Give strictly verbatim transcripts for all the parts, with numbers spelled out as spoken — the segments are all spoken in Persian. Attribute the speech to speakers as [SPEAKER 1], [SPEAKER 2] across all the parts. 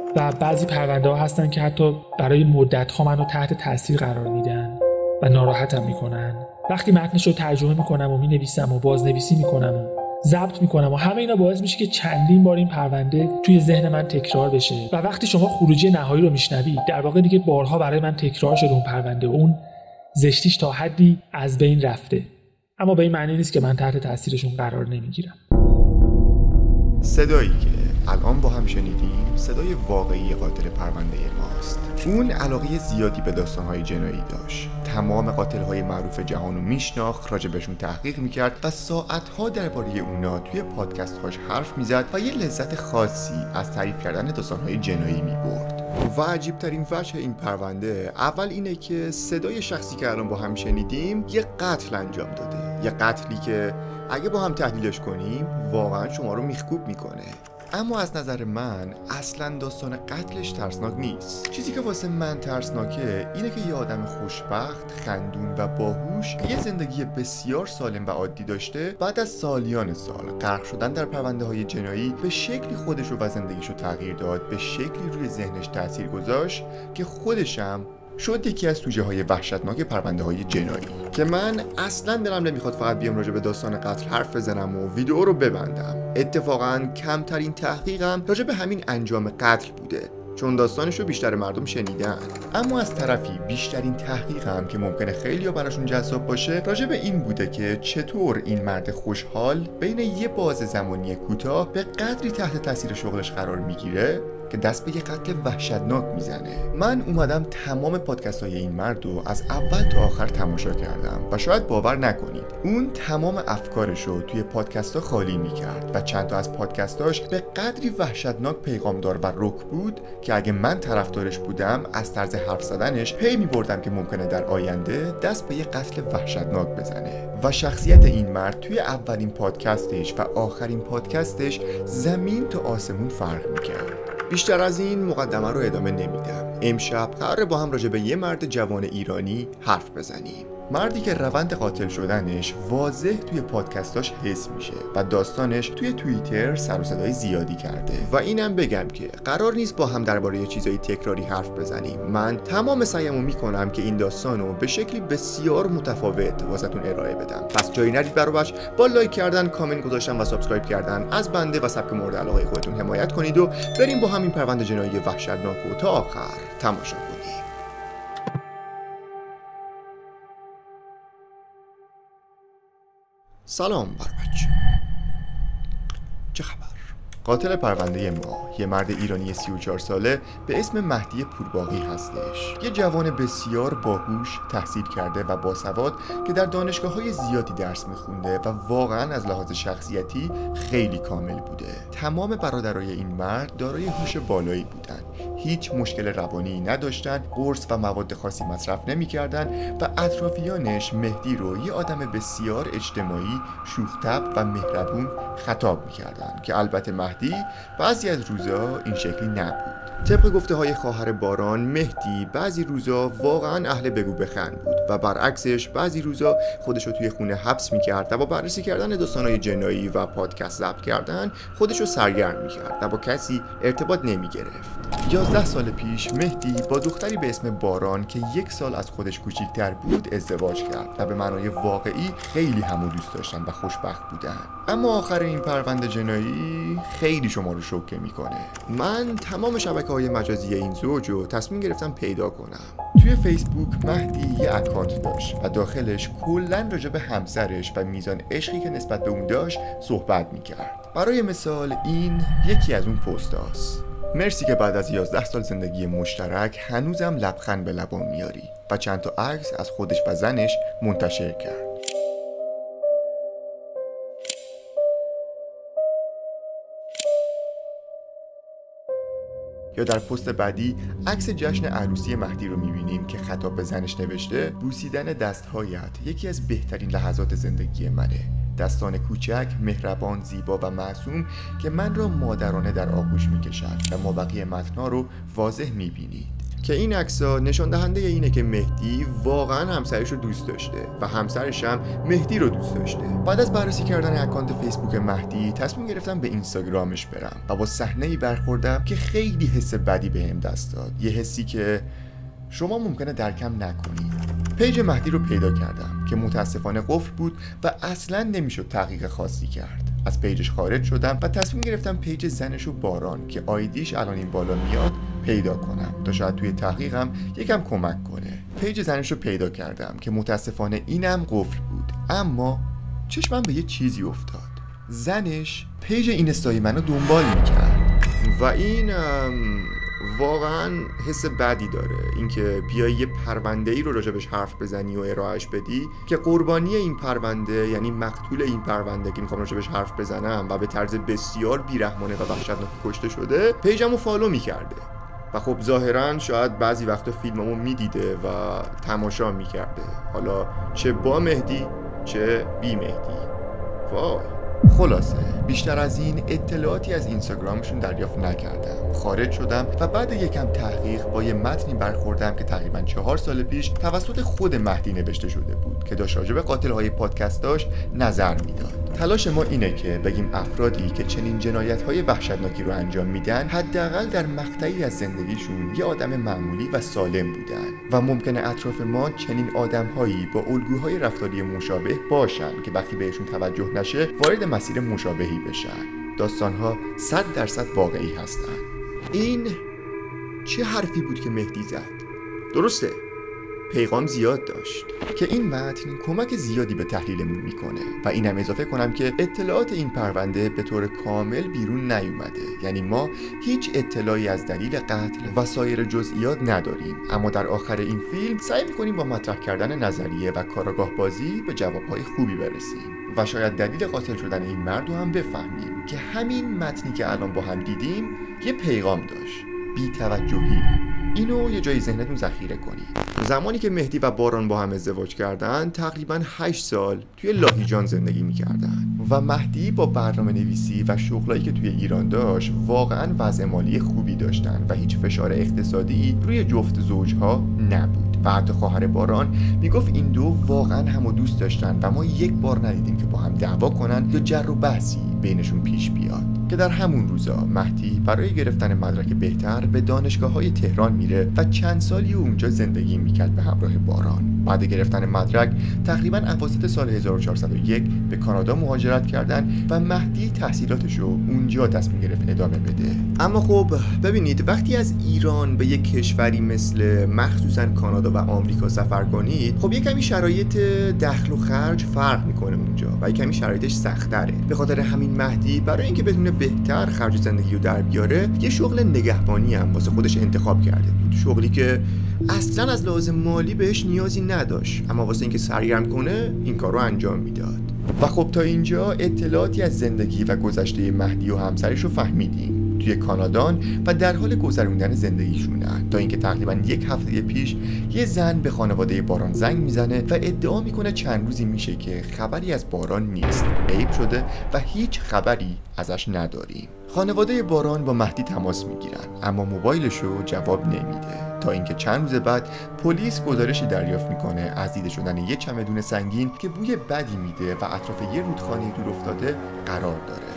[SPEAKER 1] و بعضی پرونده ها هستن که حتی برای مدت ها منو تحت تاثیر قرار میدن و ناراحتم میکنن. وقتی متنش رو ترجمه میکنم و مینویسم و بازنویسی میکنم و ضبط میکنم و همه اینا باعث میشه که چندین بار این پرونده توی ذهن من تکرار بشه و وقتی شما خروجی نهایی رو میشنوید در واقع دیگه بارها برای من تکرار شده اون پرونده و اون زشتیش تا حدی از بین رفته. اما به این معنی نیست که من تحت تاثیرشون قرار نمیگیرم.
[SPEAKER 2] صدایی که الان با هم شنیدیم صدای واقعی قاتل پرونده ماست. اون علاقه زیادی به داستان‌های جنایی داشت. تمام قاتل‌های معروف جهان رو میشناخت، راجبشون تحقیق میکرد و ساعت‌ها درباره اونا توی پادکست‌هاش حرف میزد و یه لذت خاصی از تعریف کردن داستان‌های جنایی میبرد. و عجیب‌ترین وجه این پرونده اول اینه که صدای شخصی که الان با هم شنیدیم یه قتل انجام داده. یه قتلی که اگه با هم تحلیلش کنیم واقعا شما رو میخکوب میکنه. اما از نظر من اصلا داستان قتلش ترسناک نیست. چیزی که واسه من ترسناکه اینه که یه آدم خوشبخت، خندون و باهوش که یه زندگی بسیار سالم و عادی داشته بعد از سالیان سال غرق شدن در پرونده های جنایی به شکلی خودش رو و زندگیش رو تغییر داد، به شکلی روی ذهنش تاثیر گذاشت که خودشم شد یکی از سوژه های وحشتناک پرونده های جنایی. که من اصلا دلم نمیخواد فقط بیام راجع به داستان قتل حرف بزنم و ویدیو رو ببندم. اتفاقا کمترین تحقیقم راجع به همین انجام قتل بوده، چون داستانش رو بیشتر مردم شنیدن. اما از طرفی بیشترین تحقیقم که ممکنه خیلی‌ها براشون جذاب باشه راجع به این بوده که چطور این مرد خوشحال بین یه باز زمانی کوتاه به قدری تحت تاثیر شغلش قرار میگیره که دست به یه قتل وحشتناک میزنه. من اومدم تمام پادکست های این مرد رو از اول تا آخر تماشا کردم و شاید باور نکنید اون تمام افکارش رو توی پادکست ها خالی میکرد و چند تا از پادکستاش به قدری وحشتناک پیغامدار و رک بود که اگه من طرفدارش بودم از طرز حرف زدنش پی میبردم که ممکنه در آینده دست به یه قتل وحشتناک بزنه. و شخصیت این مرد توی اولین پادکستش و آخرین پادکستش زمین تا آسمون فرق میکرد. بیشتر از این مقدمه رو ادامه نمیدم. امشب قراره با هم راجع به یه مرد جوان ایرانی حرف بزنیم. مردی که روند قاتل شدنش واضح توی پادکستاش حس میشه و داستانش توی توییتر سر و صدای زیادی کرده. و اینم بگم که قرار نیست با هم درباره چیزای تکراری حرف بزنیم. من تمام سعیمو میکنم که این داستانو به شکلی بسیار متفاوت واسهتون ارائه بدم. پس جایی نرید برابرش با لایک کردن، کامنت گذاشتن و سابسکرایب کردن از بنده و سبک مورد علاقه خودتون حمایت کنید و بریم با هم این پرونده جنایی وحشتناک رو تا آخر تماشا کنیم. سلام بر بچه، چه خبر؟ قاتل پرونده ما یه مرد ایرانی سی و چهار ساله به اسم مهدی پورباقی هستش. یه جوان بسیار باهوش، تحصیل کرده و باسواد که در دانشگاه‌های زیادی درس می‌خونده و واقعاً از لحاظ شخصیتی خیلی کامل بوده. تمام برادرای این مرد دارای هوش بالایی بودن. هیچ مشکل روانی نداشتن، قرص و مواد خاصی مصرف نمی‌کردن و اطرافیانش مهدی رو یه آدم بسیار اجتماعی، شوخ‌طبع و مهربون خطاب می‌کردن که البته مهدی بعضی از روزا این شکلی نبود. طبق گفته های خواهر باران، مهدی بعضی روزا واقعا اهل بگو بخند بود و برعکسش بعضی روزا خودشو توی خونه حبس میکرد و با بررسی کردن داستانهای جنایی و پادکست ضبط کردن خودشو سرگرم میکرد و با کسی ارتباط نمیگرفت. یازده سال پیش مهدی با دختری به اسم باران که یک سال از خودش کوچیکتر بود ازدواج کرد و به معنای واقعی خیلی همو دوست داشتن و خوشبخت بودن. اما آخر این پرونده جنایی خیلی شما رو شوکه میکنه. من تمام شبکه‌های مجازی این زوج رو تصمیم گرفتم پیدا کنم. توی فیسبوک مهدی یه اکانت داشت و داخلش کلاً راجع به همسرش و میزان عشقی که نسبت به اون داشت صحبت میکرد. برای مثال این یکی از اون پستاست: مرسی که بعد از یازده سال زندگی مشترک هنوزم لبخند به لبام میاری، و چند تا عکس از خودش و زنش منتشر کرد. یا در پست بعدی عکس جشن عروسی مهدی رو میبینیم که خطاب به زنش نوشته: بوسیدن دستهایت یکی از بهترین لحظات زندگی منه. دستان کوچک، مهربان، زیبا و معصوم که من را مادرانه در آغوش میکشد و مابقی متن‌ها رو واضح میبینید که این عکس‌ها نشان دهنده اینه که مهدی واقعا همسرش رو دوست داشته و همسرش هم مهدی رو دوست داشته. بعد از بررسی کردن اکانت فیسبوک مهدی تصمیم گرفتم به اینستاگرامش برم و با صحنه‌ای برخوردم که خیلی حس بدی بهم دست داد، یه حسی که شما ممکنه درکم نکنید. پیج مهدی رو پیدا کردم که متاسفانه قفل بود و اصلا نمیشد تحقیق خاصی کرد. از پیجش خارج شدم و تصمیم گرفتم پیج زنش و باران که آیدیش الان این بالا میاد پیدا کنم تا شاید توی تحقیقم یکم کمک کنه. پیج زنش رو پیدا کردم که متاسفانه اینم قفل بود، اما چشمم به یه چیزی افتاد. زنش پیج اینستای منو دنبال میکرد و این واقعا حس بدی داره، اینکه بیای یه پرونده ای رو راجبش حرف بزنی و ارائهش بدی که قربانی این پرونده، یعنی مقتول این پرونده که میخوام راجبش حرف بزنم و به طرز بسیار بیرحمانه و وحشتناک کشته شده، پیجمو فالو میکرده و خب ظاهرا شاید بعضی وقتا فیلممو میدیده و تماشا میکرده، حالا چه با مهدی چه بی مهدی. وای. خلاصه بیشتر از این اطلاعاتی از اینستاگرامشون دریافت نکردم. خارج شدم و بعد یکم تحقیق با یه متنی برخوردم که تقریبا چهار سال پیش توسط خود مهدی نوشته شده بود که داشت راجع به قاتل‌های پادکستاش نظر میداد. تلاش ما اینه که بگیم افرادی که چنین جنایت‌های وحشتناکی رو انجام میدن حداقل در مقطعی از زندگیشون یه آدم معمولی و سالم بودن و ممکنه اطراف ما چنین آدم‌هایی با الگوهای رفتاری مشابه باشن که وقتی بهشون توجه نشه وارد مسیر مشابهی بشن. داستان‌ها صد درصد واقعی هستن. این چه حرفی بود که مهدی زد؟ درسته، پیغام زیاد داشت که این متن کمک زیادی به تحلیلمون میکنه و اینم اضافه کنم که اطلاعات این پرونده به طور کامل بیرون نیومده، یعنی ما هیچ اطلاعی از دلیل قتل و سایر جزئیات نداریم، اما در آخر این فیلم سعی میکنیم با مطرح کردن نظریه و کاراگاه بازی به جوابهای خوبی برسیم و شاید دلیل قاتل شدن این مرد رو هم بفهمیم که همین متنی که الان با هم دیدیم یه پیغام داشت. بی توجهی. اینو یه جای ذهنتون ذخیره کنید. زمانی که مهدی و باران با هم ازدواج کردن تقریبا هشت سال توی لاهیجان زندگی میکردن و مهدی با برنامه نویسی و شغلایی که توی ایران داشت واقعا وضع مالی خوبی داشتن و هیچ فشار اقتصادی روی جفت زوجها نبود و حتی خواهر باران میگفت این دو واقعا همو دوست داشتن و ما یک بار ندیدیم که با هم دعوا کنن یا جر و بحثی بینشون پیش بیاد. که در همون روزا مهدی برای گرفتن مدرک بهتر به دانشگاه‌های تهران میره و چند سالی اونجا زندگی میکرد به همراه باران. بعد گرفتن مدرک تقریبا اواسط سال هزار و چهارصد و یک به کانادا مهاجرت کردن و مهدی تحصیلاتشو اونجا تصمیم گرفت ادامه بده. اما خب ببینید، وقتی از ایران به یک کشوری مثل مخصوصا کانادا و آمریکا سفر کنید، خب یک کمی شرایط دخل و خرج فرق میکنه اونجا و یک کمی شرایطش سخت‌تره. به خاطر همین مهدی برای اینکه بتونه بهتر خرج زندگی رو در بیاره یه شغل نگهبانی هم واسه خودش انتخاب کرده بود، شغلی که اصلا از لحاظ مالی بهش نیازی نداشت، اما واسه اینکه سرگرم کنه این کار رو انجام میداد. و خب تا اینجا اطلاعاتی از زندگی و گذشته مهدی و همسرش رو فهمیدیم. توی کانادان و در حال گذروندن زندگیشونن تا اینکه تقریبا یک هفته پیش یه زن به خانواده باران زنگ میزنه و ادعا میکنه چند روزی میشه که خبری از باران نیست، غیب شده و هیچ خبری ازش نداریم. خانواده باران با مهدی تماس میگیرن اما موبایلشو جواب نمیده تا اینکه چند روز بعد پلیس گزارشی دریافت میکنه از دیده شدن یه چمدون سنگین که بوی بدی میده و اطراف یه رودخانه دور افتاده قرار داره.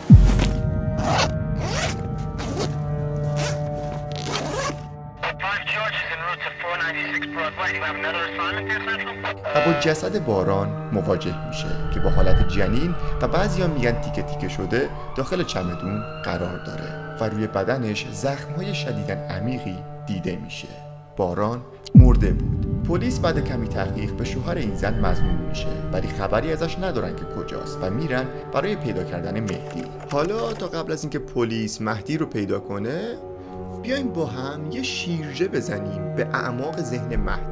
[SPEAKER 2] و با جسد باران مواجه میشه که با حالت جنین و بعضیا میگن تیکه تیکه شده داخل چمدون قرار داره و روی بدنش زخم‌های شدیداً عمیقی دیده میشه. باران مرده بود. پلیس بعد کمی تحقیق به شوهر این زن مظنون میشه ولی خبری ازش ندارن که کجاست و میرن برای پیدا کردن مهدی. حالا تا قبل از اینکه پلیس مهدی رو پیدا کنه بیایم با هم یه شیرجه بزنیم به اعماق ذهن مهدی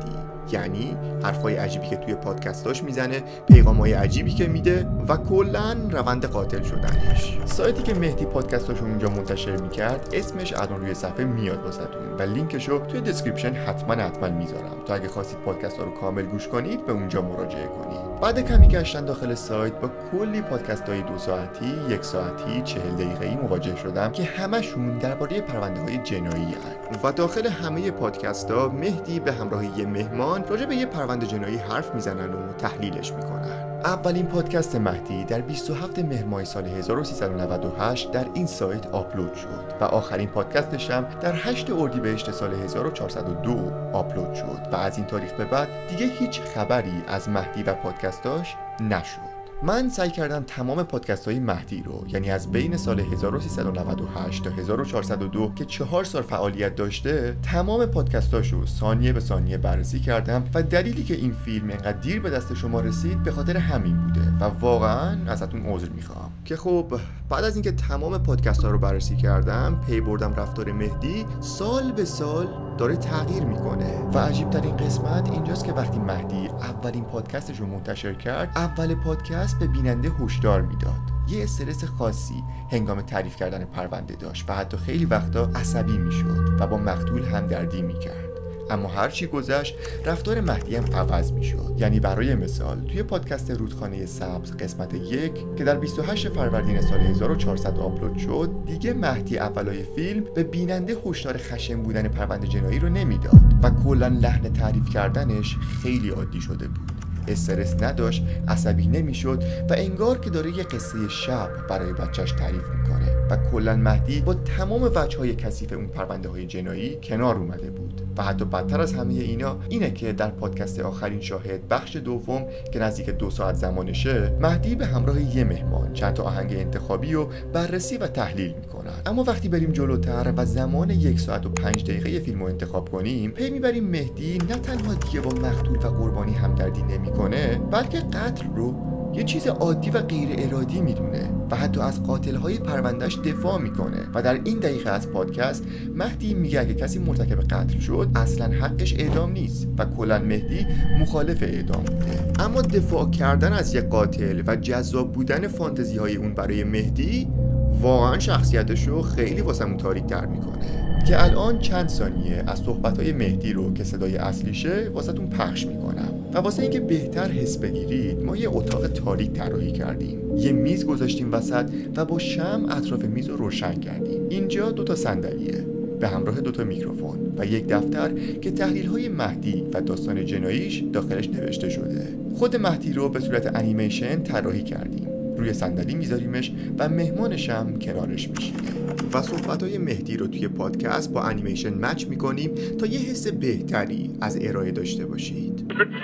[SPEAKER 2] یعنی حرفای عجیبی که توی پادکستاش میزنه، پیغامای عجیبی که میده و کلاً روند قاتل شدنش. سایتی که مهدی پادکستاشو اونجا منتشر میکرد اسمش الان روی صفحه میاد واسهتون و لینکشو توی دسکریپشن حتما حتما میذارم تا اگه خواستید پادکست‌ها رو کامل گوش کنید به اونجا مراجعه کنید. بعد کمی گشتن داخل سایت با کلی پادکست‌های دو ساعتی، یک ساعتی، چهل دقیقه‌ای مواجه شدم که همشون درباره پرونده‌های جنایی هستند. و داخل همه پادکست‌ها مهدی به همراه یه مهمان راجع به یه پرونده جنایی حرف میزنن و تحلیلش میکنن. اولین پادکست مهدی در بیست و هفتم مهر ماه سال هزار و سیصد و نود و هشت در این سایت آپلود شد و آخرین پادکستش هم در هشتم اردیبهشت سال هزار و چهارصد و دو آپلود شد و از این تاریخ به بعد دیگه هیچ خبری از مهدی و پادکستاش نشد. من سعی کردم تمام پادکست های مهدی رو، یعنی از بین سال هزار و سیصد و نود و هشت تا هزار و چهارصد و دو که چهار سال فعالیت داشته، تمام پادکستاشو ثانیه به ثانیه بررسی کردم و دلیلی که این فیلم اینقدر دیر به دست شما رسید به خاطر همین بوده و واقعا ازتون عذر میخوام. که خب بعد از اینکه تمام پادکست ها رو بررسی کردم، پی بردم رفتار مهدی سال به سال داره تغییر میکنه و عجیب ترین قسمت اینجاست که وقتی مهدی اولین پادکستش رو منتشر کرد، اول پادکست به بیننده هشدار میداد. یه استرس خاصی هنگام تعریف کردن پرونده داشت و حتی خیلی وقتا عصبی میشد و با مقتول همدردی میکرد. اما هر چی گذشت رفتار مهدی هم عوض میشد. یعنی برای مثال توی پادکست رودخانه سبز قسمت یک که در بیست و هشتم فروردین سال هزار و چهارصد آپلود شد، دیگه مهدی اولای فیلم به بیننده هشدار خشن بودن پرونده جنایی رو نمیداد و کلا لحن تعریف کردنش خیلی عادی شده بود. استرس نداشت، عصبی نمیشد و انگار که داره یه قصه شب برای بچهش تعریف میکنه و کلا مهدی با تمام وجه‌های کثیف اون پرونده های جنایی کنار اومده بود. و حتی بدتر از همه اینا اینه که در پادکست آخرین شاهد بخش دوم که نزدیک دو ساعت زمانشه، مهدی به همراه یه مهمان چند تا آهنگ انتخابی رو بررسی و تحلیل میکنن. اما وقتی بریم جلوتر و زمان یک ساعت و پنج دقیقه فیلم رو انتخاب کنیم، پی میبریم مهدی نه تنها دیگه با مقتول و قربانی همدردی نمیکنه، بلکه قتل رو یه چیز عادی و غیر ارادی میدونه و حتی از قاتلهای پروندهش دفاع میکنه. و در این دقیقه از پادکست مهدی میگه اگه کسی مرتکب قتل شد اصلا حقش اعدام نیست و کلا مهدی مخالف اعدام بوده. اما دفاع کردن از یک قاتل و جذاب بودن فانتزی های اون برای مهدی واقعا شخصیتش رو خیلی واسمون تاریک تر میکنه که الان چند ثانیه از صحبت‌های مهدی رو که صدای اصلیشه واسهتون پخش میکنم. و واسه اینکه بهتر حس بگیرید ما یه اتاق تاریک طراحی کردیم، یه میز گذاشتیم وسط و با شمع اطراف میز رو روشن کردیم. اینجا دوتا صندلیه به همراه دوتا میکروفون و یک دفتر که تحلیل‌های مهدی و داستان جناییش داخلش نوشته شده. خود مهدی رو به صورت انیمیشن طراحی کردیم، روی صندلی میذاریمش و مهمانش هم کنارش میشینه و صحبت‌های مهدی رو توی پادکست با انیمیشن مچ میکنیم تا یه حس بهتری از ارائه داشته باشید.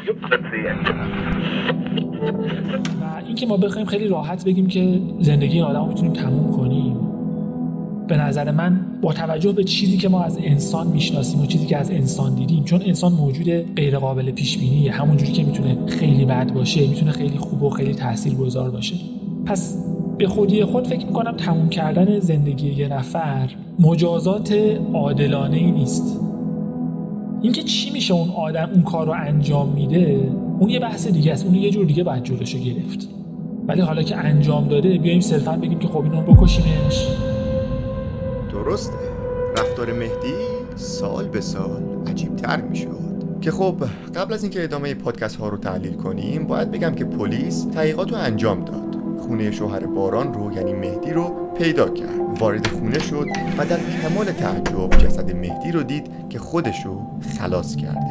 [SPEAKER 1] و اینکه ما بخوایم خیلی راحت بگیم که زندگی این آدم رو میتونیم تموم کنیم، به نظر من با توجه به چیزی که ما از انسان میشناسیم و چیزی که از انسان دیدیم، چون انسان موجود غیر قابل پیش بینیه، همونجوری که میتونه خیلی بد باشه میتونه خیلی خوب و خیلی تاثیرگذار باشه. پس به خودی خود فکر میکنم تموم کردن زندگی یه نفر مجازات عادلانه ای نیست. اینکه چی میشه اون آدم اون کار رو انجام میده اون یه بحث دیگه است، اون یه جور دیگه باید جلوشو گرفت. ولی حالا که انجام داده بیایم صرفا بگیم که خب اینو بکشیمش.
[SPEAKER 2] درسته، رفتار مهدی سال به سال عجیب‌تر میشد. که خب قبل از اینکه ادامه پادکست ها رو تحلیل کنیم باید بگم که پلیس تحقیقات رو انجام داد. خونه شوهر باران رو یعنی مهدی رو پیدا کرد، وارد خونه شد و در کمال تعجب جسد مهدی رو دید که خودش رو خلاص کرده.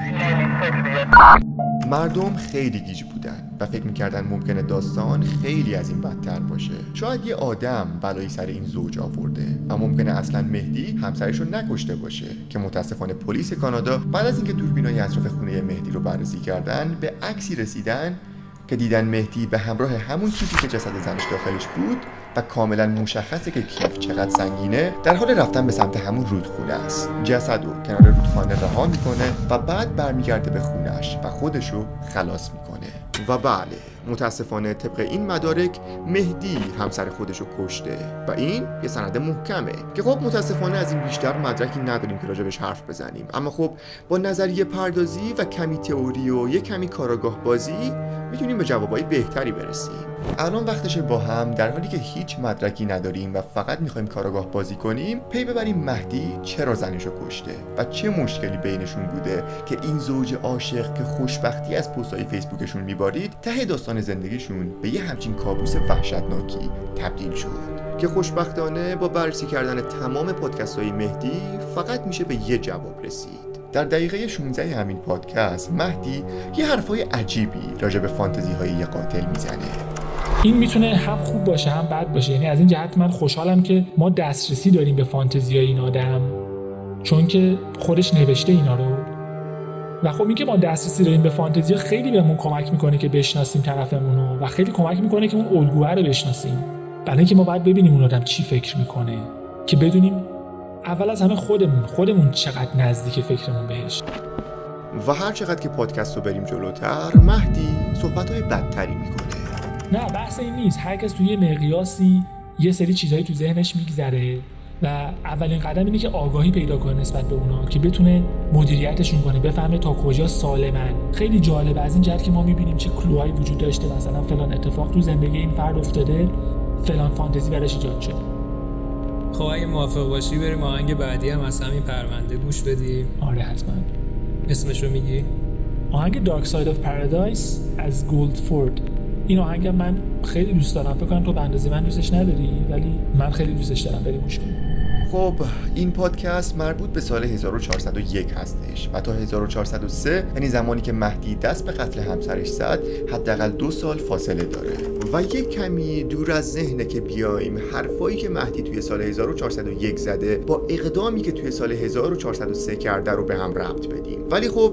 [SPEAKER 2] مردم خیلی گیج بودن و فکر میکردن ممکنه داستان خیلی از این بدتر باشه. شاید یه آدم بلایی سر این زوج آورده و ممکنه اصلا مهدی همسرش رو نکشته باشه، که متاسفانه پلیس کانادا بعد از اینکه دوربینای اطراف خونه مهدی رو بررسی کردن به عکسی رسیدن که دیدن مهدی به همراه همون کیفی که جسد زنش داخلش بود و کاملا مشخصه که کیف چقدر سنگینه در حال رفتن به سمت همون رودخونه است. جسدو کنار رودخانه رها میکنه و بعد برمیگرده به خونش و خودشو خلاص میکنه. و بله، متاسفانه طبق این مدارک مهدی همسر خودش رو کشته و این یه سند محکمه که خب متاسفانه از این بیشتر مدرکی نداریم که راجبش حرف بزنیم. اما خب با نظریه پردازی و کمی تئوری و یه کمی کاراگاه بازی میتونیم به جوابای بهتری برسیم. الان وقتشه با هم در حالی که هیچ مدرکی نداریم و فقط میخوایم کاراگاه بازی کنیم پی ببریم مهدی چرا زنشو کشته و چه مشکلی بینشون بوده که این زوج عاشق که خوشبختی از پست‌های فیسبوکشون میبارید ته داستان زندگیشون به یه همچین کابوس وحشتناکی تبدیل شد که خوشبختانه با بررسی کردن تمام پادکست‌های مهدی فقط میشه به یه جواب رسید. در دقیقه شانزده همین پادکست مهدی یه حرفای عجیبی راجع به فانتزی های یه قاتل میزنه.
[SPEAKER 1] این میتونه هم خوب باشه هم بد باشه. یعنی از این جهت من خوشحالم که ما دسترسی داریم به فانتزی های این آدم، چون که خودش نوشته اینا رو و خب این که ما دسترسی داریم به فانتزی خیلی بهمون کمک میکنه که بشناسیم طرفمون رو و خیلی کمک میکنه که اون الگوه رو بشناسیم. برای اینکه ما باید ببینیم اون آدم چی فکر میکنه که بدونیم اول از همه خودمون خودمون چقدر نزدیک فکرمون بهش.
[SPEAKER 2] و هر چقدر که پادکست رو بریم جلوتر مهدی صحبت‌های بدتری میکنه.
[SPEAKER 1] نه بحث این نیست. هر کس توی یه مقیاسی یه سری چیزایی تو ذهنش میگذره و اولین قدم اینه که آگاهی پیدا کنه نسبت به اونا که بتونه مدیریتشون کنه، بفهمه تا کجا سالمن. خیلی جالبه از این جهت که ما میبینیم چه کلوهایی وجود داشته، مثلا فلان اتفاق تو زندگی این فرد افتاده، فلان فانتزی براش ایجاد شده.
[SPEAKER 3] خب اگه موافق باشی بریم آهنگ بعدی هم از همین پرونده گوش بدیم.
[SPEAKER 1] آره حتما.
[SPEAKER 3] اسمشو میگی؟
[SPEAKER 1] آهنگ Dark Side of Paradise از گولدفورد. این آهنگ من خیلی دوست دارم. فکر کنم تو به اندازه من دوستش نداری ولی من خیلی دوستش دارم. بریم گوش کنیم.
[SPEAKER 2] خب این پادکست مربوط به سال هزار و چهارصد و یک هستش و تا هزار و چهارصد و سه یعنی زمانی که مهدی دست به قتل همسرش زد حداقل دو سال فاصله داره و یک کمی دور از ذهنه که بیایم حرفایی که مهدی توی سال هزار و چهارصد و یک زده با اقدامی که توی سال هزار و چهارصد و سه کرده رو به هم ربط بدیم. ولی خب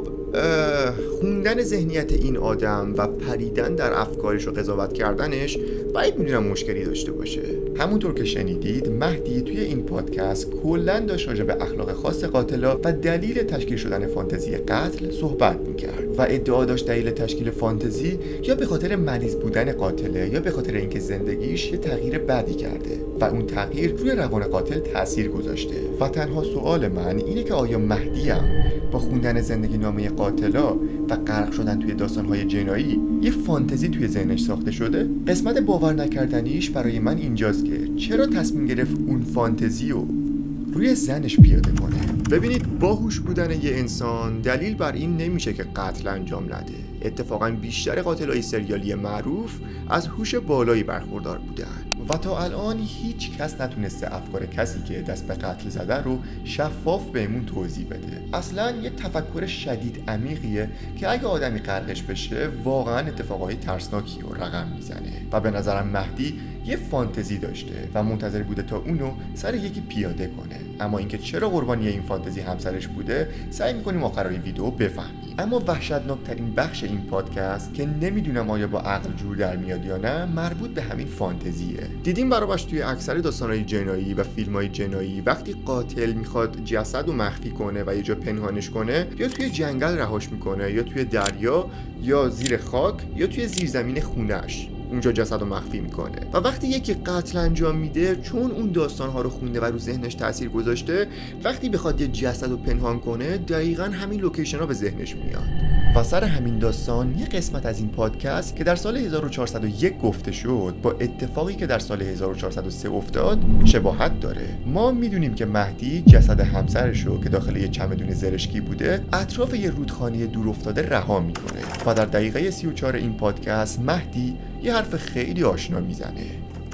[SPEAKER 2] خوندن ذهنیت این آدم و پریدن در افکارش و قضاوت کردنش باید میدونم مشکلی داشته باشه. همونطور که شنیدید مهدی توی این پادکست کلاً داشت راجع به اخلاق خاص قاتلا و دلیل تشکیل شدن فانتزی قتل صحبت میکرد و ادعا داشت دلیل تشکیل فانتزی یا به خاطر مریض بودن قاتله یا به خاطر اینکه زندگیش یه تغییر بدی کرده و اون تغییر روی روان قاتل تاثیر گذاشته. و تنها سوال من اینه که آیا مهدی هم با خوندن زندگی نامه قاتلا و غرق شدن توی داستان‌های جنایی یه فانتزی توی ذهنش ساخته شده؟ قسمت باور نکردنیش برای من اینجاست که چرا تصمیم گرفت اون فانتزی رو روی زنش پیاده کنه. ببینید باهوش بودن یه انسان دلیل بر این نمیشه که قتل انجام نده. اتفاقا بیشتر قاتلای سریالی معروف از هوش بالایی برخوردار بودن و تا الان هیچ کس نتونسته افکار کسی که دست به قتل زده رو شفاف بهمون توضیح بده. اصلا یه تفکر شدید عمیقیه که اگه آدمی غرقش بشه واقعا اتفاقای ترسناکی رو رقم میزنه و به نظرم مهدی یه فانتزی داشته و منتظر بوده تا اونو سر یکی پیاده کنه. اما اینکه چرا قربانی این فانتزی همسرش بوده سعی میکنیم آخرای ویدیو بفهمیم. اما وحشتناکترین بخش این پادکست که نمیدونم آیا با عقل جور در میاد یا نه مربوط به همین فانتزیه. دیدیم برابرش توی اکثر داستانهای جنایی و فیلمهای جنایی وقتی قاتل میخواد جسد رو مخفی کنه و یه جا پنهانش کنه یا توی جنگل رهاش میکنه یا توی دریا یا زیر خاک یا توی زیرزمین خونه‌اش اونجا جسد رو مخفی میکنه و وقتی یکی قتل انجام میده چون اون داستانها رو خونده و رو ذهنش تاثیر گذاشته وقتی بخواد یه جسد رو پنهان کنه دقیقاً همین لوکیشن ها به ذهنش میاد. و سر همین داستان یه قسمت از این پادکست که در سال هزار و چهارصد و یک گفته شد با اتفاقی که در سال هزار و چهارصد و سه افتاد شباهت داره. ما میدونیم که مهدی جسد همسرش رو که داخل یه چمدون زرشکی بوده اطراف یه رودخانه دور افتاده رها میکنه و در دقیقه سی و چهار این پادکست مهدی یه حرف خیلی آشنا میزنه.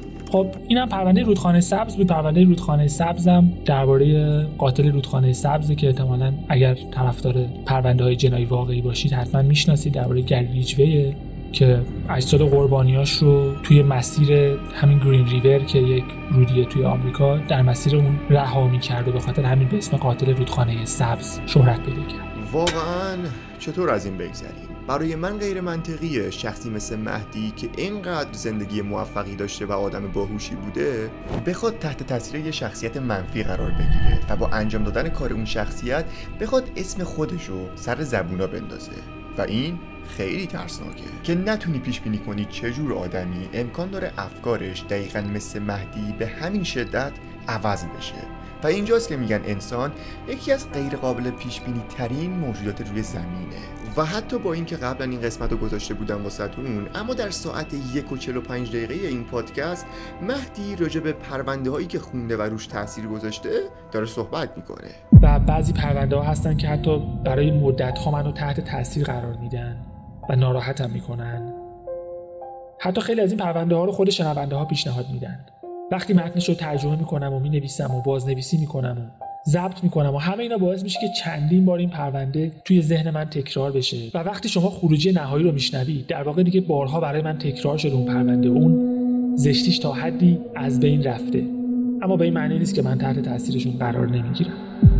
[SPEAKER 1] خب اینم پرونده رودخانه سبز بود. پرونده رودخانه سبزم درباره قاتل رودخانه سبز که احتمالاً اگر طرفدار پرونده‌های جنایی واقعی باشید حتما میشناسید. درباره گری ریجویه که اجساد قربانیاش رو توی مسیر همین گرین ریور که یک رودیه توی آمریکا در مسیر اون رها می‌کرد و به خاطر همین به اسم قاتل رودخانه سبز شهرت پیدا کرد.
[SPEAKER 2] واقعاً چطور از این بگذریم؟ برای من غیر منطقیه شخصی مثل مهدی که اینقدر زندگی موفقی داشته و آدم باهوشی بوده بخواد تحت تاثیر یه شخصیت منفی قرار بگیره و با انجام دادن کار اون شخصیت بخواد اسم خودشو سر زبونا بندازه. و این خیلی ترسناکه که نتونی پیش بینی کنی چه جور آدمی امکان داره افکارش دقیقاً مثل مهدی به همین شدت عوض بشه. و اینجاست که میگن انسان یکی از غیر قابل پیش بینی ترین موجودات روی زمینه. و حتی با اینکه قبلا این قسمت رو گذاشته بودم واسهتون، اما در ساعت یک و چهل و پنج دقیقه این پادکست مهدی راجع به پرونده هایی که خونده و روش تاثیر گذاشته داره صحبت میکنه.
[SPEAKER 1] و بعضی پرونده ها هستن که حتی برای مدت ها منو تحت تاثیر قرار میدن و ناراحتم میکنن. حتی خیلی از این پرونده ها رو خود شنونده ها پیشنهاد میدن. وقتی متنش رو ترجمه میکنم و مینویسم و بازنویسی میکنم و ضبط میکنم و همه اینا باعث میشه که چندین بار این پرونده توی ذهن من تکرار بشه و وقتی شما خروجی نهایی رو میشنوید در واقع دیگه بارها برای من تکرار شده اون پرونده و اون زشتیش تا حدی از بین رفته، اما به این معنی نیست که من تحت تاثیرشون قرار نمیگیرم.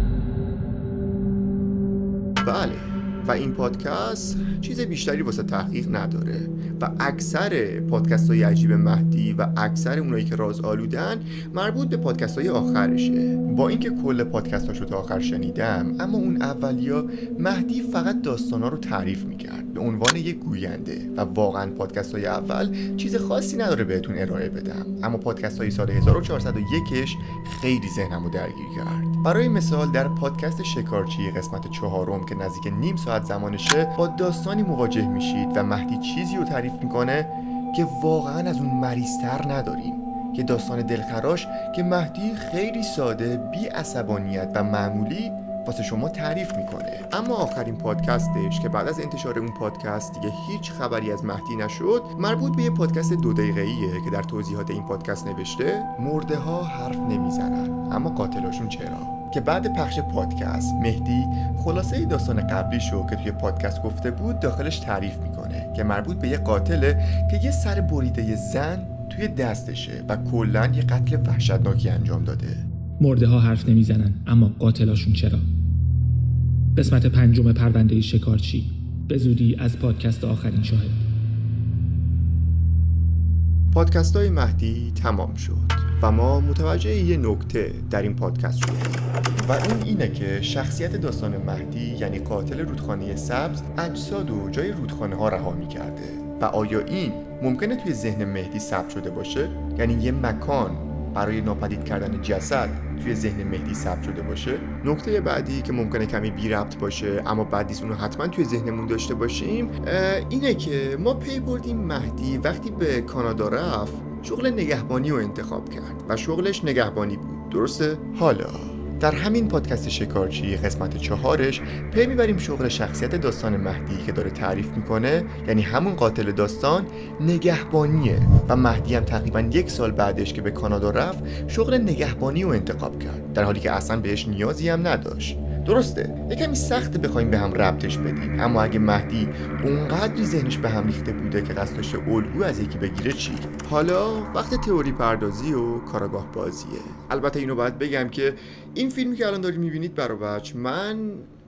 [SPEAKER 2] بله، و این پادکست چیز بیشتری واسه تحقیق نداره و اکثر پادکست های عجیب مهدی و اکثر اونایی که راز آلودن مربوط به پادکست های آخرشه. با اینکه کل پادکست هاشو تا آخر شنیدم، اما اون اولیا مهدی فقط داستانا رو تعریف میکرد به عنوان یک گوینده و واقعا پادکست های اول چیز خاصی نداره بهتون ارائه بدم، اما پادکست های سال هزار و چهارصد و یک خیلی ذهنمو درگیر کرد. برای مثال در پادکست شکارچی قسمت چهارم که نزدیک نیم ساعت زمانشه با داستانی مواجه میشید و مهدی چیزی رو تعریف میکنه که واقعا از اون مریض‌تر نداریم، یه داستان دلخراش که مهدی خیلی ساده، بی عصبانیت و معمولی واسه شما تعریف میکنه. اما آخرین پادکستش که بعد از انتشار اون پادکست دیگه هیچ خبری از مهدی نشد، مربوط به یه پادکست دو دقیقه‌ایه که در توضیحات این پادکست نوشته مرده ها حرف نمیزنن اما قاتلاشون چرا، که بعد پخش پادکست مهدی خلاصه داستان قبلیشو که توی پادکست گفته بود داخلش تعریف میکنه که مربوط به یه قاتله که یه سر بریده زن توی دستشه و کلاً یه قتل وحشتناکی انجام داده.
[SPEAKER 1] مرده ها حرف نمیزنن اما قاتلاشون چرا؟ قسمت پنجم پرونده شکارچی، به زودی از پادکست آخرین شاهد.
[SPEAKER 2] پادکست های مهدی تمام شد و ما متوجه یه نکته در این پادکست شدیم و اون اینه که شخصیت داستان مهدی یعنی قاتل رودخانه سبز اجساد و جای رودخانه ها رها می‌کرده و آیا این ممکنه توی ذهن مهدی ثبت شده باشه؟ یعنی یه مکان برای ناپدید کردن جسد توی ذهن مهدی ثبت شده باشه؟ نکته بعدی که ممکنه کمی بی ربط باشه اما بعد نیست اونو حتما توی ذهنمون داشته باشیم اینه که ما پی بردیم مهدی وقتی به کانادا رفت شغل نگهبانی رو انتخاب کرد و شغلش نگهبانی بود، درسته؟ حالا در همین پادکست شکارچی قسمت چهارش پی میبریم شغل شخصیت داستان مهدی که داره تعریف میکنه، یعنی همون قاتل داستان، نگهبانیه و مهدی هم تقریبا یک سال بعدش که به کانادا رفت شغل نگهبانی رو انتخاب کرد، در حالی که اصلا بهش نیازی هم نداشت. درسته یکمی سخته بخوایم به هم ربطش بدیم، اما اگه مهدی اونقدری ذهنش به هم ریخته بوده که قصد داشته الگو از یکی بگیره چی؟ حالا وقت تئوری پردازی و کاراگاه بازیه. البته اینو باید بگم که این فیلمی که الان دارید میبینید برای بچه من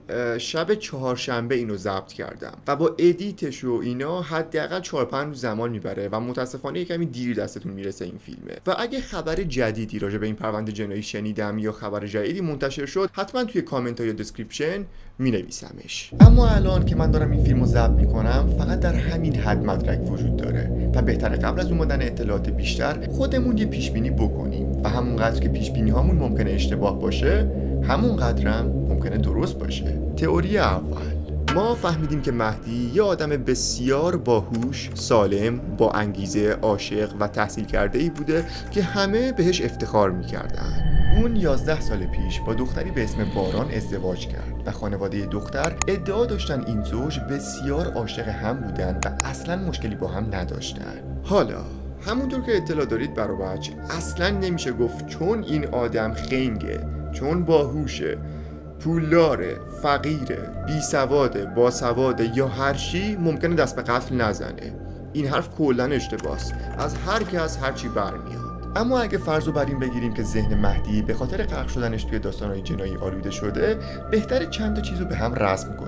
[SPEAKER 2] شب چهارشنبه اینو ضبط کردم و با ادیتش و اینا حداقل چهار پنج روز زمان میبره و متاسفانه کمی دیر دستتون میرسه این فیلمه. و اگه خبر جدیدی راجع به این پرونده جنایی شنیدم یا خبر جدیدی منتشر شد حتما توی کامنت ها یا دسکریپشن مینویسمش. اما الان که من دارم این فیلمو ضبط میکنم فقط در همین حد مدرک وجود داره و بهتره قبل از اومدن اطلاعات بیشتر خودمون یه پیش بینی بکنیم و همونقدر که پیش بینی هامون ممکنه اشتباه باشه همونقدرم ممکنه درست باشه. تئوری اول، ما فهمیدیم که مهدی یه آدم بسیار باهوش، سالم، با انگیزه، عاشق و تحصیل کرده ای بوده که همه بهش افتخار میکردن. اون یازده سال پیش با دختری به اسم باران ازدواج کرد و خانواده دختر ادعا داشتن این زوج بسیار عاشق هم بودن و اصلا مشکلی با هم نداشتن. حالا همونطور که اطلاع دارید برای بچه اصلا نمیشه گفت چون این آدم خنگه، چون باهوشه، پولداره، فقیره، بیسواده، باسواده یا هر چی ممکنه دست به قتل نزنه. این حرف کلاً اشتباهه، از هر کس هر چی برمیاد. اما اگه فرضو بر این بگیریم که ذهن مهدی به خاطر غرق شدنش توی داستان‌های جنایی آلوده شده، بهتره چند تا چیزو به هم رسم کنیم.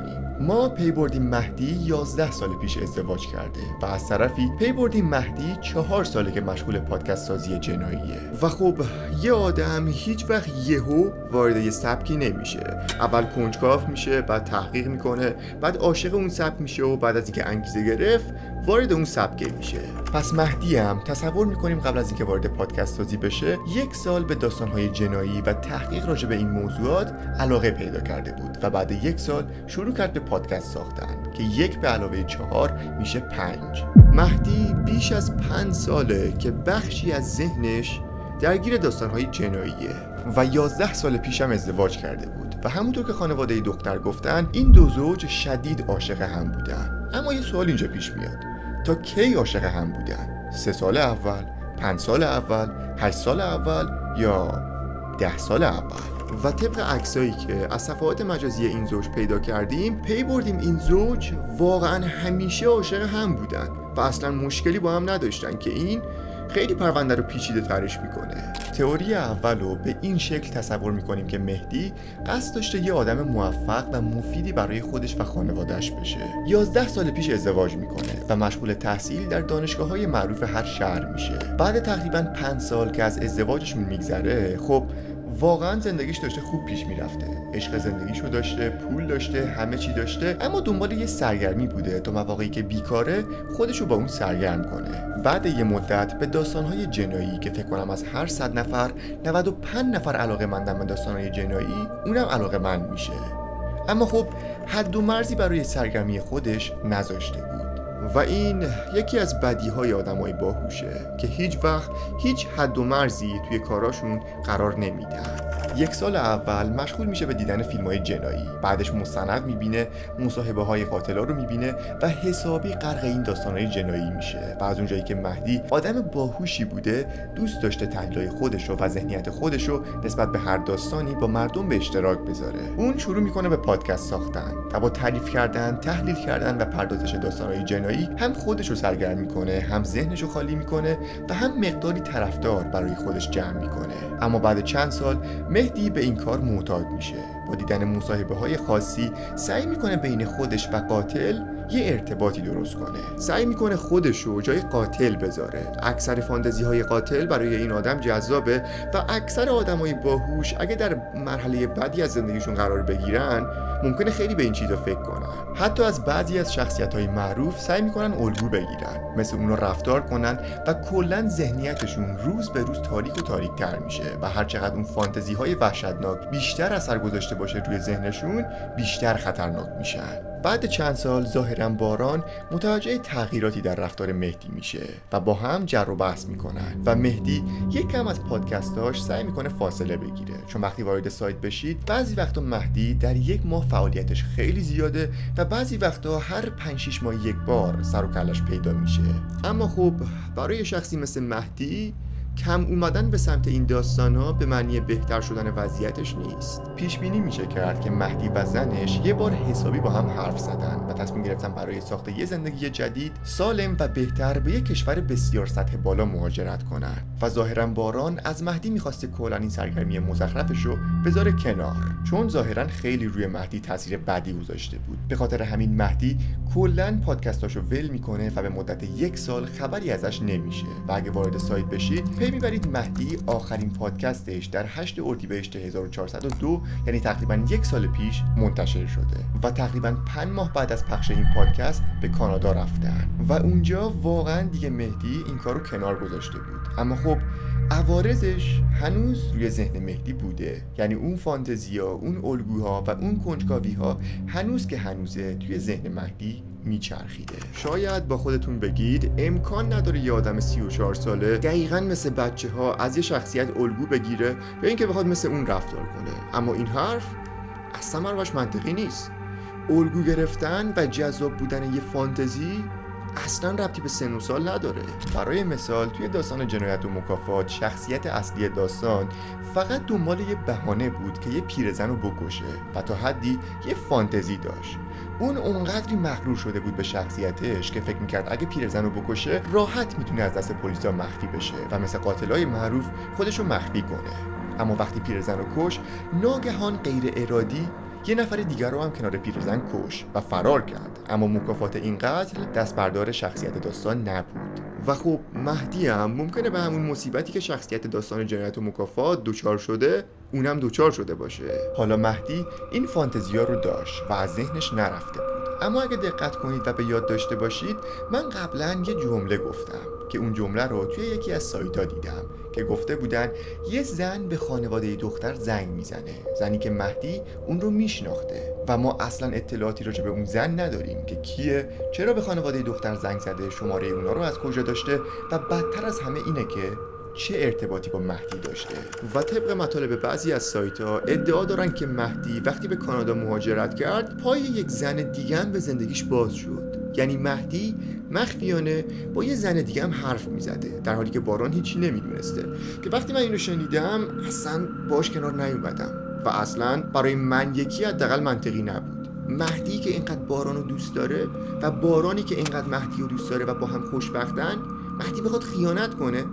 [SPEAKER 2] ما پی بردیم مهدی یازده سال پیش ازدواج کرده و از طرفی پی بردیم مهدی چهار ساله که مشغول پادکست سازی جناییه. و خب یه آدم هیچ وقت یهو وارد یه سبکی نمیشه. اول کنجکاو میشه، بعد تحقیق میکنه، بعد عاشق اون سبک میشه و بعد از اینکه انگیزه گرفت وارد اون سبک میشه. پس مهدی هم تصور میکنیم قبل از اینکه وارد پادکست سازی بشه یک سال به داستانهای جنایی و تحقیق راجع به این موضوعات علاقه پیدا کرده بود و بعد یک سال شروع کرد به پادکست ساختن که یک به علاوه چهار میشه پنج. مهدی بیش از پنج ساله که بخشی از ذهنش درگیر داستانهای جناییه و یازده سال پیشم ازدواج کرده بود و همونطور که خانواده دختر گفتن این دو زوج شدید عاشق هم بودن. اما یه سوال اینجا پیش میاد، تا کی عاشق هم بودن؟ سه سال اول، پنج سال اول، هشت سال اول یا ده سال اول؟ و طبق عکسایی که از صفحات مجازی این زوج پیدا کردیم پی بردیم این زوج واقعا همیشه عاشق هم بودن و اصلا مشکلی با هم نداشتن که این خیلی پرونده رو پیچیده ترش میکنه. تئوری اولو به این شکل تصور میکنیم که مهدی قصد داشته یه آدم موفق و مفیدی برای خودش و خانواده‌اش بشه. یازده سال پیش ازدواج میکنه و مشغول تحصیل در دانشگاه‌های معروف هر شهر میشه. بعد تقریباً پنج سال که از ازدواجشون میگذره، خب واقعا زندگیش داشته خوب پیش میرفته، عشق زندگیشو داشته، پول داشته، همه چی داشته، اما دنبال یه سرگرمی بوده تا مواقعی که بیکاره خودشو با اون سرگرم کنه. بعد یه مدت به داستانهای جنایی که فکر کنم از هر صد نفر نود و پنج نفر علاقه‌مندن به داستانهای جنایی، اونم علاقه‌مند میشه. اما خب حد و مرزی برای سرگرمی خودش نذاشته بود و این یکی از بدیهای آدمای باهوشه که هیچ وقت هیچ حد و مرزی توی کاراشون قرار نمیدن. یک سال اول مشغول میشه به دیدن فیلم‌های جنایی، بعدش مستند میبینه، مصاحبه‌های قاتلا رو میبینه و حسابی غرق این داستان‌های جنایی میشه. و از اونجایی که مهدی آدم باهوشی بوده، دوست داشته تحلیل‌های خودش رو و ذهنیت خودش رو نسبت به هر داستانی با مردم به اشتراک بذاره. اون شروع میکنه به پادکست ساختن و با تعریف کردن، تحلیل کردن و پردازش داستان‌های جنایی هم خودش رو سرگرم میکنه، هم ذهنش رو خالی میکنه و هم مقداری طرفدار برای خودش جمع میکنه. اما بعد چند سال مهدی به این کار معتاد میشه. با دیدن مصاحبه‌های خاصی سعی میکنه بین خودش و قاتل یه ارتباطی درست کنه. سعی میکنه خودش رو جای قاتل بذاره. اکثر فانتزی‌های قاتل برای این آدم جذابه و اکثر آدمای باهوش اگه در مرحله بعدی از زندگیشون قرار بگیرن ممکنه خیلی به این چیزا فکر کنن. حتی از بعضی از شخصیت‌های معروف سعی میکنن الگو بگیرن، مثل اونو رفتار کنن و کلاً ذهنیتشون روز به روز تاریک و تاریک‌تر میشه و هر چقدر اون فانتزی‌های وحشتناک بیشتر اثر گذاشته باشه روی ذهنشون، بیشتر خطرناک میشن. بعد چند سال ظاهراً باران متوجه تغییراتی در رفتار مهدی میشه و با هم جر و بحث میکنن و مهدی یک کم از پادکستاش سعی میکنه فاصله بگیره، چون وقتی وارد سایت بشید بعضی وقتا مهدی در یک ماه فعالیتش خیلی زیاده و بعضی وقتا هر پنج شش ماه یک بار سر و کلش پیدا میشه. اما خب برای شخصی مثل مهدی کم اومدن به سمت این داستانا به معنی بهتر شدن وضعیتش نیست. پیش بینی میشه کرد که مهدی و زنش یه بار حسابی با هم حرف زدن و تصمیم گرفتن برای ساخت یه زندگی جدید، سالم و بهتر به یک کشور بسیار سطح بالا مهاجرت کنن و ظاهرا باران از مهدی میخواسته کلا این سرگرمی مزخرفش رو بذاره کنار، چون ظاهرا خیلی روی مهدی تاثیر بدی گذاشته بود. به خاطر همین مهدی کلا پادکستاشو ول میکنه و به مدت یک سال خبری ازش نمیشه و اگه وارد سایت بشید پی میبرید مهدی آخرین پادکستش در هشتم اردیبهشت هزار و چهارصد و دو، یعنی تقریبا یک سال پیش منتشر شده و تقریبا پنج ماه بعد از پخش این پادکست به کانادا رفتن و اونجا واقعا دیگه مهدی این کارو کنار گذاشته بود. اما خب عوارضش هنوز روی ذهن مهدی بوده، یعنی اون فانتزیا، اون الگوها و اون کنجکاوی‌ها هنوز که هنوزه توی ذهن مهدی میچرخیده. شاید با خودتون بگید امکان نداره یه آدم سی و چهار ساله دقیقاً مثل بچه ها از یه شخصیت الگو بگیره یا اینکه بخواد مثل اون رفتار کنه. اما این حرف اصلا مروش منطقی نیست. الگو گرفتن و جذاب بودن یه فانتزی اصلا ربطی به سن و سال نداره. برای مثال توی داستان جنایت و مکافات شخصیت اصلی داستان فقط دنبال یه بهانه بود که یه پیرزن رو بکشه و تا حدی یه فانتزی داشت. اون اونقدری مغرور شده بود به شخصیتش که فکر میکرد اگه پیرزن رو بکشه راحت میتونه از دست پلیسا مخفی بشه و مثل قاتلای معروف خودش رو مخفی کنه. اما وقتی پیرزن رو کش، ناگهان غیر ارادی یه نفر دیگر رو هم کنار پیرزن کش و فرار کرد، اما مکافات این قتل دست بردار شخصیت داستان نبود. و خب مهدی هم ممکنه به همون مصیبتی که شخصیت داستان جنایت و مکافات دوچار شده اونم دوچار شده باشه. حالا مهدی این فانتزیا رو داشت و از ذهنش نرفته بود. اما اگه دقت کنید و به یاد داشته باشید، من قبلا یه جمله گفتم که اون جمله رو توی یکی از سایت‌ها دیدم که گفته بودن یه زن به خانواده دختر زنگ میزنه، زنی که مهدی اون رو میشناخته و ما اصلا اطلاعاتی راجع به اون زن نداریم که کیه، چرا به خانواده دختر زنگ زده، شماره اونا رو از کجا داشته و بدتر از همه اینه که چه ارتباطی با مهدی داشته. و طبق مطالب بعضی از سایت‌ها ادعا دارن که مهدی وقتی به کانادا مهاجرت کرد پای یک زن دیگه هم به زندگیش باز شد. یعنی مهدی مخفیانه با یه زن دیگه هم حرف میزده، در حالی که باران هیچی نمیدونسته. که وقتی من اینو شنیدم اصلا باش کنار نیومدم و اصلا برای من یکی حداقل منطقی نبود. مهدی که اینقدر باران رو دوست داره و بارانی که اینقدر مهدی رو دوست داره و با هم خوشبختن، مهدی بخواد خیانت کنه؟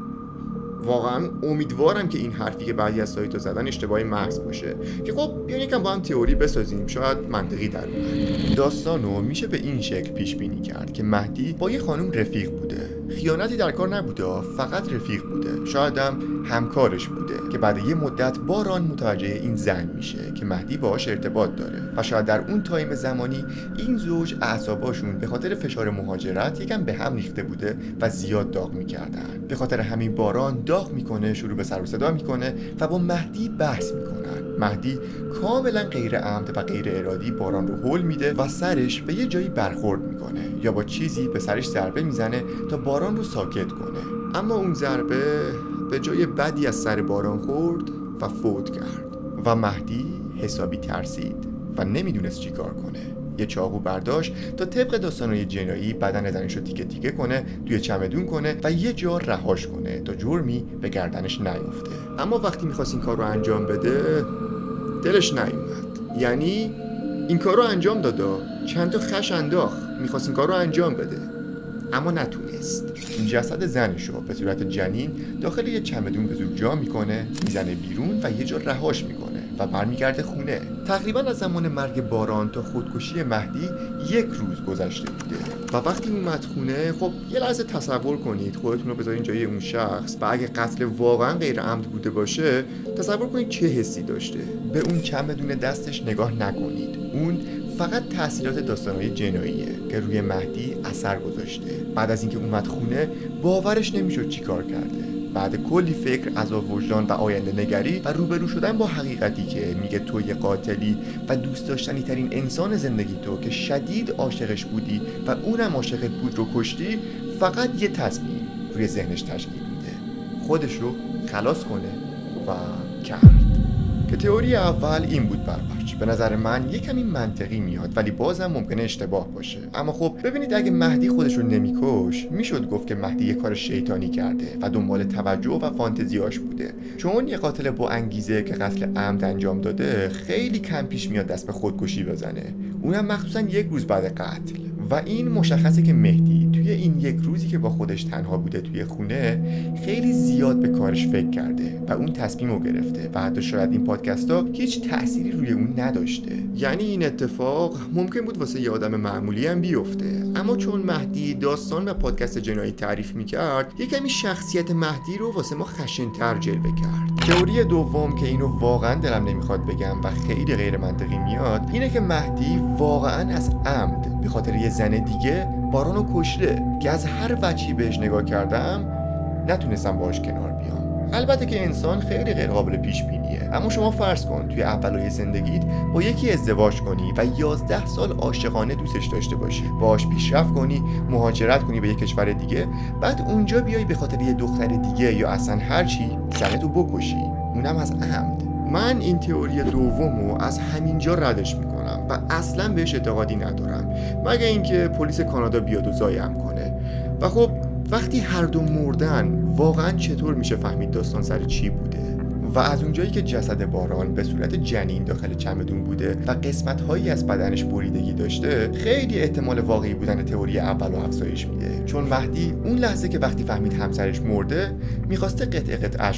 [SPEAKER 2] واقعا امیدوارم که این حرفی که بعضی از سایت‌ها زدن اشتباهی محض باشه. که خب بیاین یکم با هم تئوری بسازیم، شاید منطقی در اومد. داستانو میشه به این شکل پیش بینی کرد که مهدی با یه خانم رفیق بوده، خیانتی در کار نبوده، فقط رفیق بوده، شاید هم همکارش بوده که بعد یه مدت باران متوجه این زن میشه که مهدی باهاش ارتباط داره و شاید در اون تایم زمانی این زوج اعصاباشون به خاطر فشار مهاجرت یکم به هم ریخته بوده و زیاد داغ میکردن. به خاطر همین باران داغ میکنه، شروع به سر و صدا میکنه و با مهدی بحث میکنن. مهدی کاملا غیر عمد و غیر ارادی باران رو هول میده و سرش به یه جایی برخورد میکنه یا با چیزی به سرش ضربه میزنه تا باران رو ساکت کنه. اما اون ضربه به جای بدی از سر باران خورد و فوت کرد و مهدی حسابی ترسید و نمیدونست چی کار کنه. یه چاقو برداشت تا طبق داستانای جنایی بدن زنش رو تیکه تیکه کنه، توی چمدون کنه و یه جا رهاش کنه تا جرمی به گردنش نیفته. اما وقتی میخواست این کار رو انجام بده دلش نیومد. یعنی این کار رو انجام داده، چند تا خش انداخت، میخواست این کار رو انجام بده اما نتونست. جسد زنش رو به صورت جنین داخل یه چمدون به زور جا میکنه، میزنه بیرون و یه جا رهاش میکنه و برمیگرده خونه. تقریبا از زمان مرگ باران تا خودکشی مهدی یک روز گذشته بوده و وقتی اومد خونه، خب یه لحظه تصور کنید، خودتون رو بذارین جای اون شخص و اگه قتل واقعا غیر عمد بوده باشه تصور کنید چه حسی داشته. به اون چمدون دستش نگاه نکنید، اون فقط تأثیرات داستان‌های جناییه که روی مهدی اثر گذاشته. بعد از اینکه اومد خونه باورش نمیشد چی کار کرده. بعد کلی فکر، عذاب وجدان و آینده نگری و روبرو شدن با حقیقتی که میگه تو یه قاتلی و دوست داشتنی ترین انسان زندگی تو که شدید عاشقش بودی و اونم عاشقت بود رو کشتی، فقط یه تصمیم روی ذهنش تشکیل میده، خودش رو خلاص کنه و کرد. که تئوری اول این بود بربرچ. به نظر من یه کمی منطقی میاد ولی بازم ممکنه اشتباه باشه. اما خب ببینید، اگه مهدی خودش رو نمیکش میشد گفت که مهدی یه کار شیطانی کرده و دنبال توجه و فانتزیاش بوده، چون یه قاتل با انگیزه که قتل عمد انجام داده خیلی کم پیش میاد دست به خودکشی بزنه، اونم مخصوصا یک روز بعد قتل. و این مشخصه که مهدی توی این یک روزی که با خودش تنها بوده توی خونه خیلی زیاد به کارش فکر کرده و اون تصمیم رو گرفته و حتی شاید این پادکست ها هیچ تأثیری روی اون نداشته. یعنی این اتفاق ممکن بود واسه یه آدم معمولی هم بیفته، اما چون مهدی داستان و پادکست جنایی تعریف میکرد یه کمی شخصیت مهدی رو واسه ما خشن‌تر جلوه کرد. تئوری دوم که اینو واقعا دلم نمیخواد بگم و خیلی غیر منطقی میاد اینه که مهدی واقعا از عمد به خاطر یه زن دیگه بارانو کشته که از هر وجهی بهش نگاه کردم نتونستم باهاش کنار بیام. البته که انسان خیلی غیر قابل پیش بینیه، اما شما فرض کن توی اولای زندگیت با یکی ازدواج کنی و یازده سال عاشقانه دوستش داشته باشی، باهاش پیشرفت کنی، مهاجرت کنی به یک کشور دیگه، بعد اونجا بیای به خاطر یه دختر دیگه یا اصلا هر چی زنتو بکشی، اونم از عمد. من این تئوری دومو از همینجا ردش میکنم و اصلا بهش اعتقادی ندارم، مگه اینکه پلیس کانادا بیاد و زایم کنه. و خب وقتی هر دو مردن واقعا چطور میشه فهمید داستان سر چی بوده؟ و از اونجایی که جسد باران به صورت جنین داخل چمدون بوده و قسمت‌هایی از بدنش بریدگی داشته، خیلی احتمال واقعی بودن تئوری اول رو افزایش میده، چون مهدی اون لحظه که وقتی فهمید همسرش مرده میخواسته قطع قطعش کنه،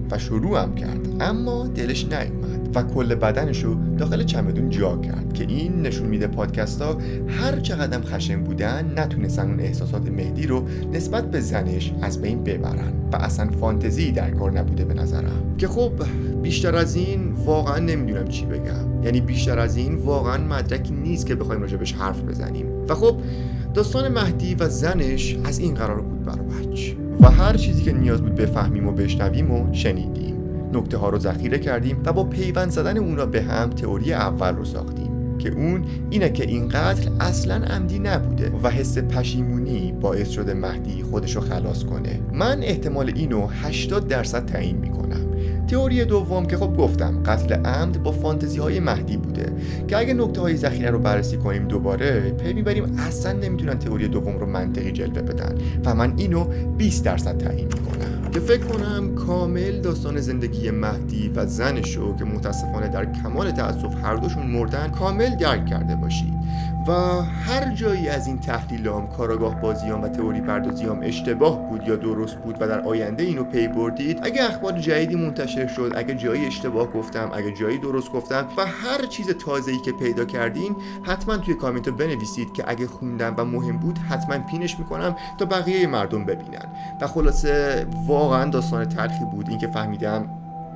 [SPEAKER 2] و شروع هم کرد، اما دلش نیومد و کل بدنشو داخل چمدون جا کرد که این نشون میده پادکستا هر چقدر خشن بودن نتونستن اون احساسات مهدی رو نسبت به زنش از بین ببرن و اصلا فانتزی در کار نبوده به نظرم. که خب بیشتر از این واقعا نمیدونم چی بگم، یعنی بیشتر از این واقعا مدرکی نیست که بخوایم راجبش حرف بزنیم. و خب داستان مهدی و زنش از این قرار بود برا بچ و هر چیزی که نیاز بود بفهمیم و بشنویم و شنیدیم، نکته ها رو ذخیره کردیم و با پیوند زدن اونا به هم تئوری اول رو ساختیم که اون اینه که این قتل اصلا عمدی نبوده و حس پشیمونی باعث شده مهدی خودشو خلاص کنه. من احتمال اینو هشتاد درصد تعیین میکنم. تئوری دوم که خب گفتم قتل عمد با فانتزی های مهدی بوده که اگه نکته های ذخیره رو بررسی کنیم دوباره پی میبریم اصلا نمیتونن تئوری دوم رو منطقی جلوه بدن و من اینو بیست درصد تعیین میکنم که فکر کنم کامل داستان زندگی مهدی و زنشو که متاسفانه در کمال تأسف هر دوشون مردن کامل درک کرده باشید و هر جایی از این تحلیلام، کاراگاه بازیام و تئوری پردازیام اشتباه بود یا درست بود و در آینده اینو پی بردید، اگه اخبار جدیدی منتشر شد، اگه جایی اشتباه گفتم، اگه جایی درست گفتم و هر چیز تازه‌ای که پیدا کردین حتما توی کامنت بنویسید که اگه خوندم و مهم بود حتما پینش میکنم تا بقیه مردم ببینن. و خلاصه واقعا داستان تلخی بود. این که فهمیدم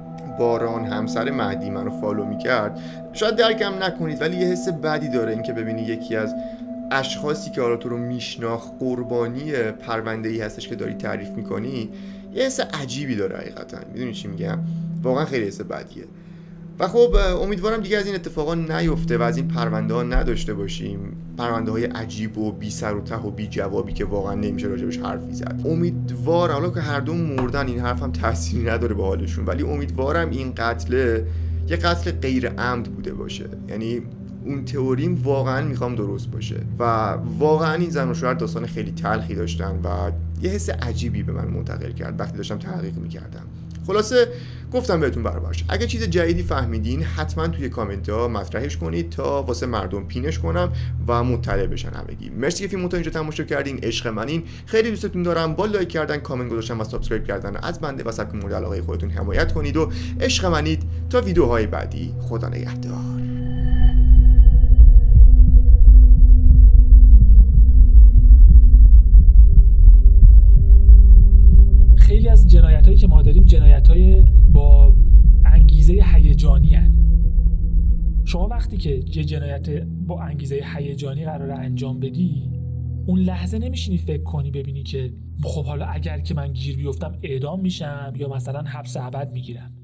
[SPEAKER 2] باران همسر مهدی منو فالو میکرد شاید درکم نکنید، ولی یه حس بدی داره این که ببینی یکی از اشخاصی که حالا تو رو میشناخت قربانی پرونده‌ای هستش که داری تعریف میکنی. یه حس عجیبی داره حقیقتا. میدونی چی میگم؟ واقعا خیلی حس بدیه. و خب امیدوارم دیگه از این اتفاقا نیفته و از این پرونده ها نداشته باشیم، پرونده های عجیب و بی سر و ته و بی جوابی که واقعا نمیشه راجبش حرفی زد. امیدوارم، حالا که هر دو مردن این حرف هم تأثیری نداره به حالشون، ولی امیدوارم این قتل یه قتل غیر عمد بوده باشه. یعنی اون تئوریم واقعا میخوام درست باشه و واقعا این زن و شوهر داستان خیلی تلخی داشتن و یه حس عجیبی به من منتقل کرد وقتی داشتم تحقیق میکردم. خلاصه گفتم بهتون برابرش. اگه چیز جدیدی فهمیدین حتما توی کامنت ها مطرحش کنید تا واسه مردم پینش کنم و مطلع بشن همگی. مرسی که فیلمو تا اینجا تماشا کردین. عشق منین. خیلی دوستتون دارم. با لایک کردن، کامنت گذاشتن و سابسکرایب کردن از بنده و سبک مورد علاقه خودتون حمایت کنید و عشق منید. تا ویدیوهای بعدی، خدا نگهدار.
[SPEAKER 1] خیلی از جنایتایی که ما داریم جنایتای با انگیزه هیجانی هستند. شما وقتی که یه جنایت با انگیزه هیجانی قراره انجام بدی، اون لحظه نمیشینی فکر کنی ببینی که خب حالا اگر که من گیر بیفتم اعدام میشم یا مثلا حبس ابد میگیرم.